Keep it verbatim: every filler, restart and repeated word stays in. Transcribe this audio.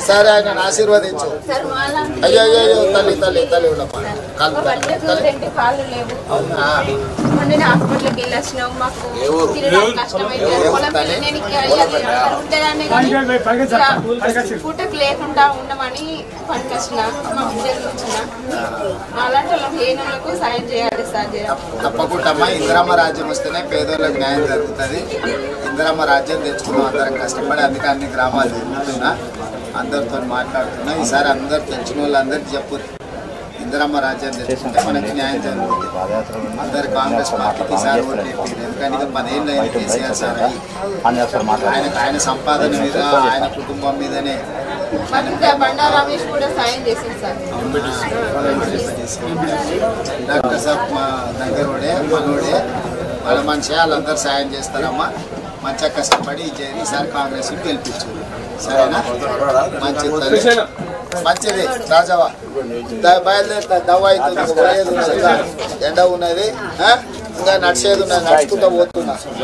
సరే ఆయన ఆశీర్వదించు. అయ్యో అయ్యో తల్లి తల్లి తల్లి ఉండమ్మా. రెండు కాళ్ళు లేవు. మొన్న హాస్పిటల్కి వెళ్ళి వచ్చినావు. మాకు తినడానికి కష్టమైంది. పొలం ఉండేదాన్ని పూటకు లేకుండా ఉండమని పనికొచ్చిన మా బిడ్డలు వచ్చిన అలాంటి వాళ్ళకి లేని వాళ్ళకు సాయం చేయాలి సార్. తప్పకుండా అమ్మా. ఇందిరమ్మ రాజ్యం వస్తేనే పేదోళ్ళకి న్యాయం జరుగుతుంది. ఇందిరమ్మ రాజ్యం తెచ్చుకున్నాం అందరం కష్టపడి. అందుకే అన్ని గ్రామాలు తిరుగుతున్నా, అందరితో మాట్లాడుతున్నా. ఈసారి అందరు తెచ్చిన వాళ్ళు అందరికి చెప్పు, ఇందిరమ్మ రాజ్యం తెచ్చుకుంటే మనకి న్యాయం జరుగుతుంది. అందరు కాంగ్రెస్ పార్టీకి ఈసారి ఓట్లు వేపారు. ఎందుకంటే పదేళ్ళు అయింది కేసీఆర్ సార్ అయ్యి. ఆయన ఆయన సంపాదన మీద, ఆయన కుటుంబం మీదనే. బండా రమేష్ కూడా సాయం చేసింది సార్. డాక్టర్ సాబ్ మా దగ్గరోడే మనోడే వాళ్ళ మనిషి, వాళ్ళందరూ సాయం చేస్తారమ్మా. మంచిగా కష్టపడి ఈసారి కాంగ్రెస్ గెలిపించు. సరేనా? మంచిది మంచిది రాజావా. బయలుదేరుతా దవ్వ అవుతుంది. ఎండ ఉన్నది, ఇంకా నడిచేది ఉన్నది, నడుచుకుంటూ పోతున్నా.